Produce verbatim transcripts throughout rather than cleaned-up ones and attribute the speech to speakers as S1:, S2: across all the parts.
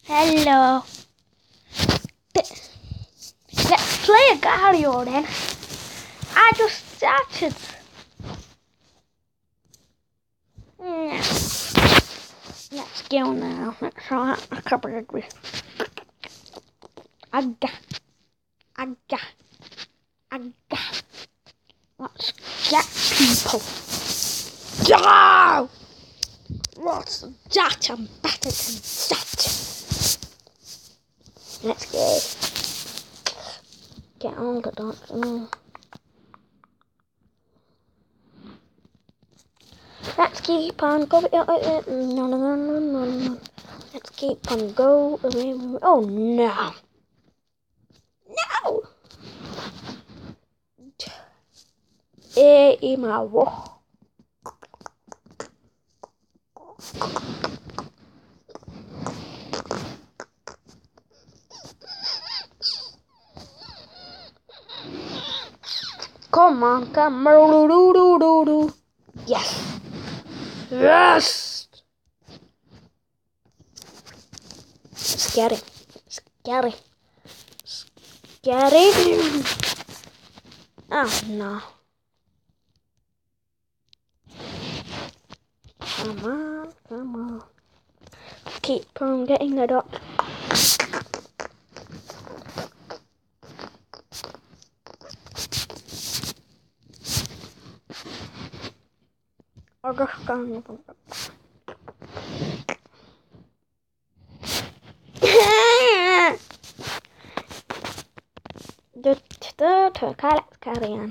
S1: Hello. Let's play a Gario then. I just started. Yeah. Let's go now. Let's try a couple of this. Aga. Aga. Aga. Let's get people. Go! What's that? I'm better than that. Let's go. Get on the dot. Mm. Let's keep on going. No, no, no, no, no, no. Let's keep on going. Oh no. No! Eh, imawo. Come on, come on. Yes. Yes. Scary. Scary. Scary. Oh no. Come on, come on. Keep on getting the dot. Or just going the the the let's carry on.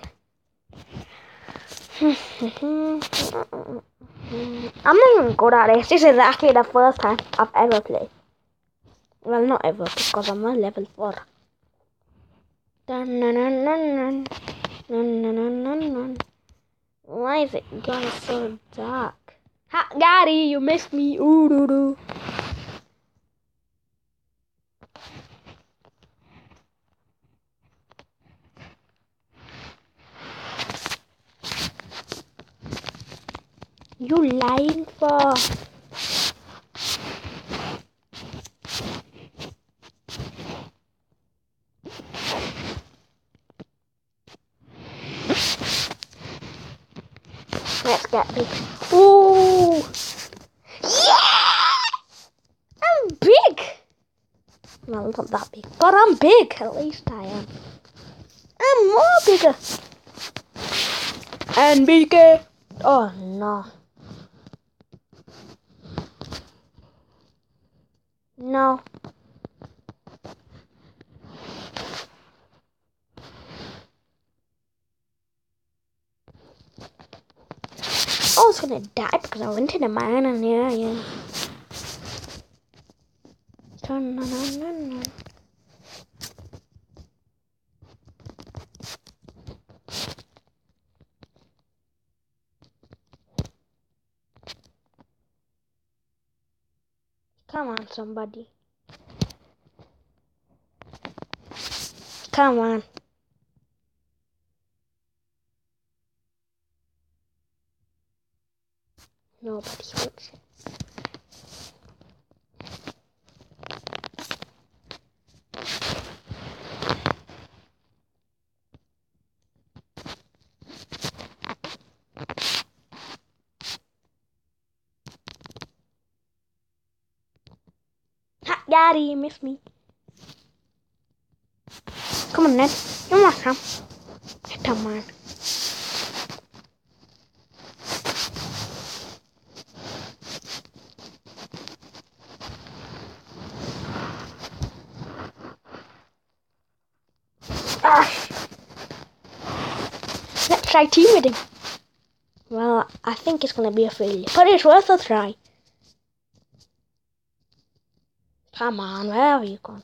S1: I'm not even good at this. This is actually the first time I've ever played. Well, not ever, because I'm on level four. Dun, dun, dun, dun, dun, dun, dun, dun, dun. Why is it going so dark? Ha, Gary, you missed me. Ooh, doo, doo. You lying for? Let's get big. Ooh! Yeah! I'm big! Well, not that big, but I'm big. At least I am. I'm more bigger. And bigger. Oh no. No. I was gonna die because I went in the mine and yeah, yeah. Dun, dun, dun, dun, dun. Come on, somebody. Come on. Nobody wants it. Ha, Daddy, you missed me. Come on, Ned. Come on, come. Come on. Ah. Let's try team with him. Well, I think it's gonna be a failure, but it's worth a try. Come on, where are you going?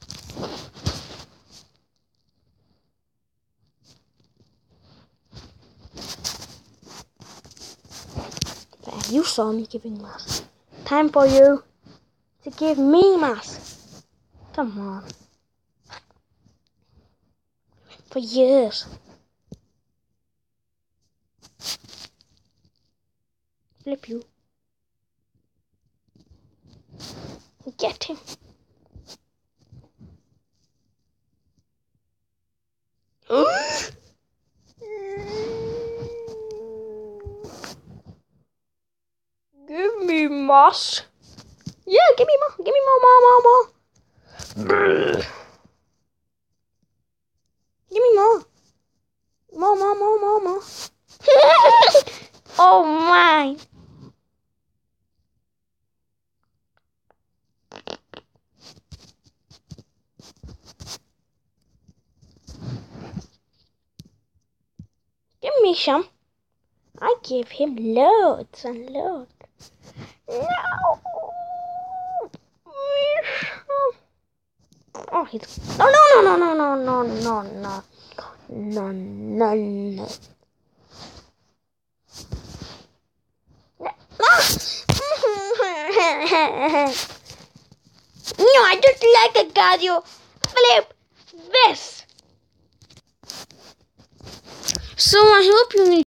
S1: There, you saw me giving mass. Time for you to give me mass. Come on. For years. Flip you. Get him. Give me moss. Yeah, give me more. Give me more, more, more, more. Give me more. More, more, more, more, more. Oh my. Give me some. I give him loads and loads. No. Oh, he's no, no, no, no, no, no, no, no, no, no, no, no. No, I just like a Gadio. Flip this. So I hope you